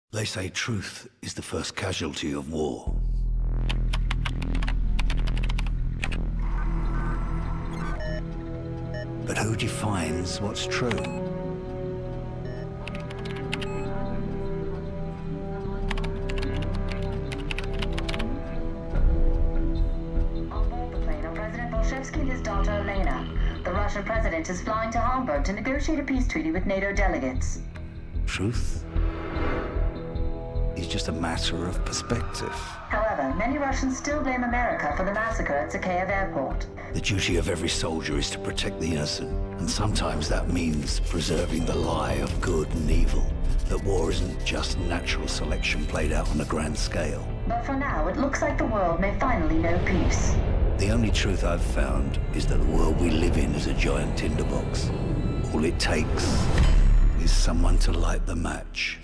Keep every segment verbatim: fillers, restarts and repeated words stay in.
They say truth is the first casualty of war. But who defines what's true? On board the plane are President Bolshevsky and his daughter Elena. The Russian president is flying to Hamburg to negotiate a peace treaty with NATO delegates. Truth is just a matter of perspective. However, many Russians still blame America for the massacre at Zakhaev Airport. The duty of every soldier is to protect the innocent, and sometimes that means preserving the lie of good and evil. That war isn't just natural selection played out on a grand scale. But for now, it looks like the world may finally know peace. The only truth I've found is that the world we live in is a giant tinderbox. All it takes is someone to light the match.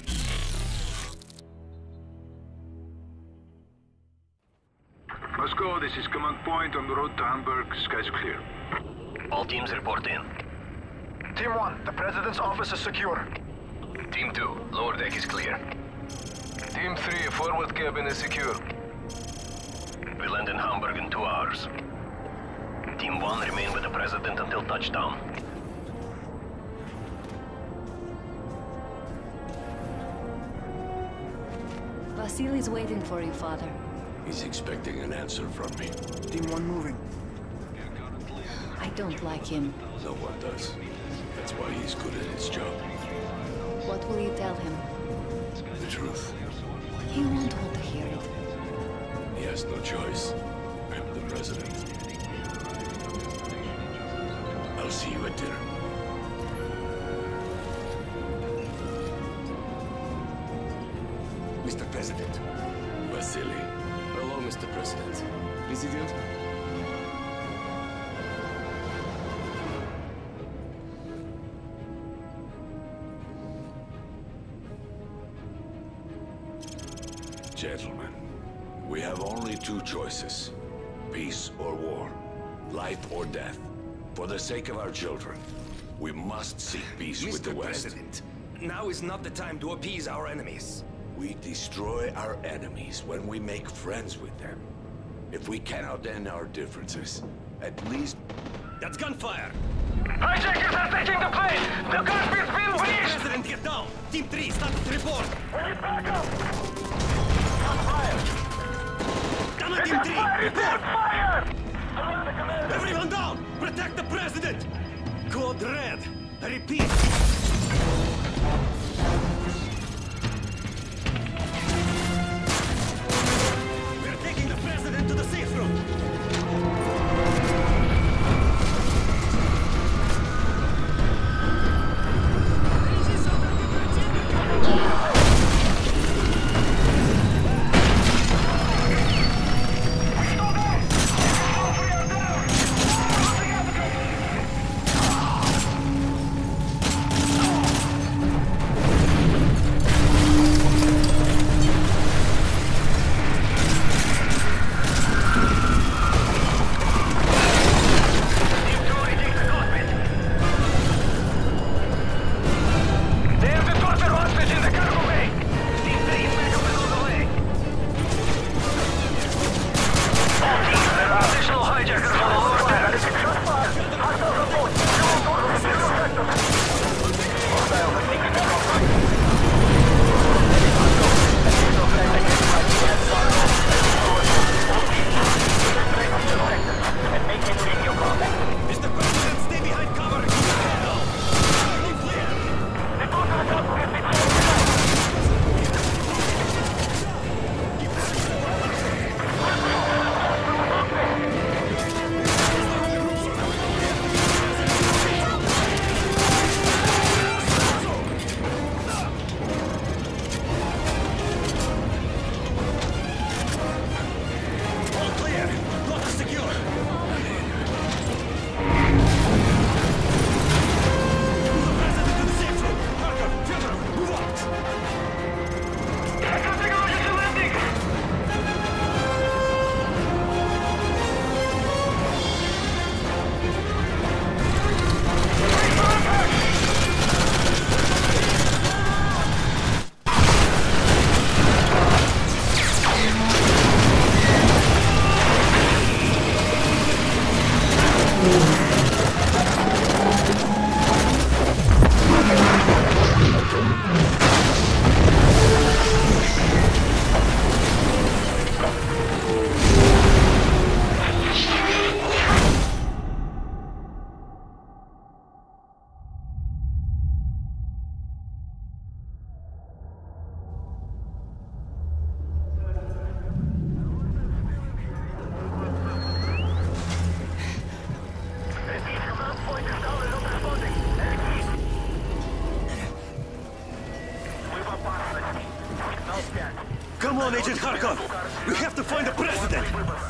Moscow, this is command point on the road to Hamburg. Skies clear. All teams report in. Team one, the President's office is secure. Team two, lower deck is clear. Team three, forward cabin is secure. We land in Hamburg in two hours. Team one, remain with the President until touchdown. Vasily's waiting for you, Father. He's expecting an answer from me. Team one moving. I don't like him. No one does. That's why he's good at his job. What will you tell him? The truth. He won't want to hear it. He has no choice. I'm the president. I'll see you at dinner. Mister President. Vasily. Hello, Mister President. President? Gentlemen, we have only two choices. Peace or war. Life or death. For the sake of our children, we must seek peace with the West. Mister President, now is not the time to appease our enemies. We destroy our enemies when we make friends with them. If we cannot end our differences, at least... That's gunfire! Hijackers are taking the plane! The cockpit's been Mister breached! President, get down! Team three, status report! We need backup! On fire! Come on, It's Team on three, fire! It's on report! fire! Alert the commander! Everyone down! Protect the President! Code red! I repeat! We're taking the President to the safe room! Come on, Agent Kharkov! We have to find the president!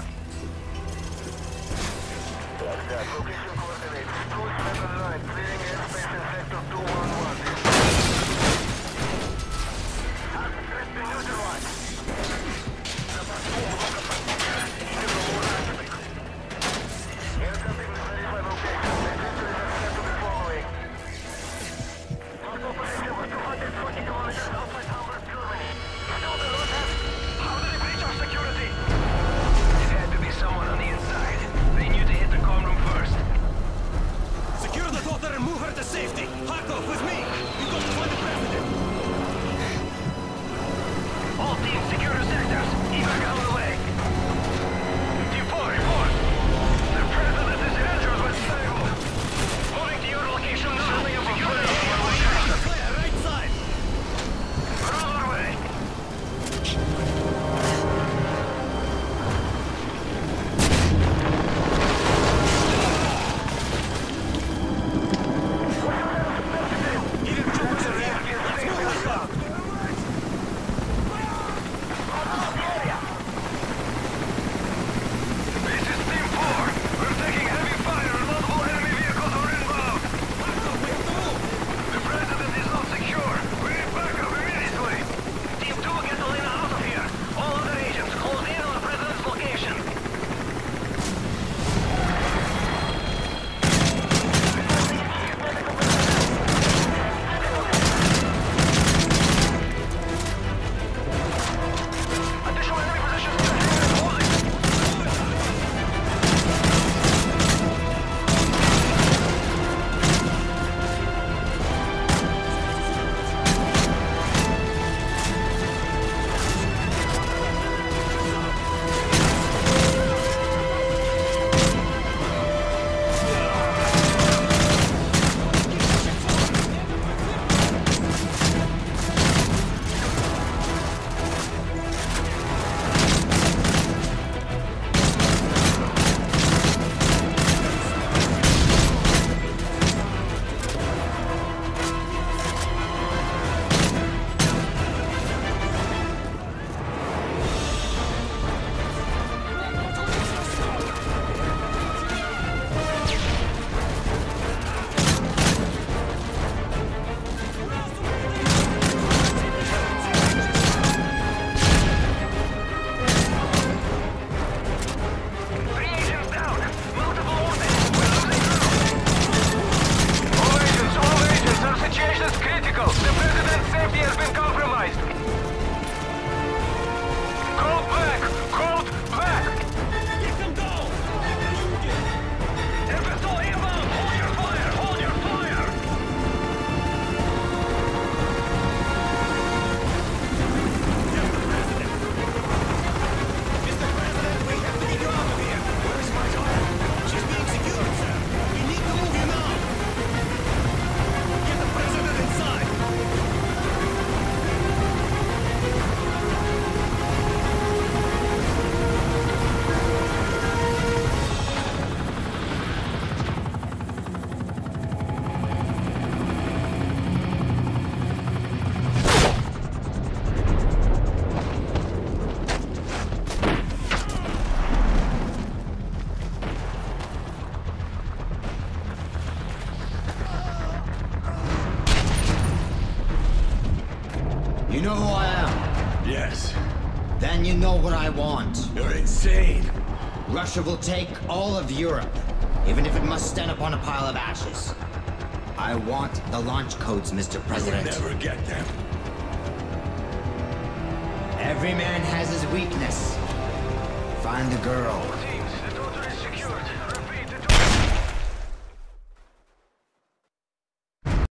You know who I am? Yes. Then you know what I want. You're insane. Russia will take all of Europe, even if it must stand upon a pile of ashes. I want the launch codes, Mister President. You'll never get them. Every man has his weakness. Find the girl.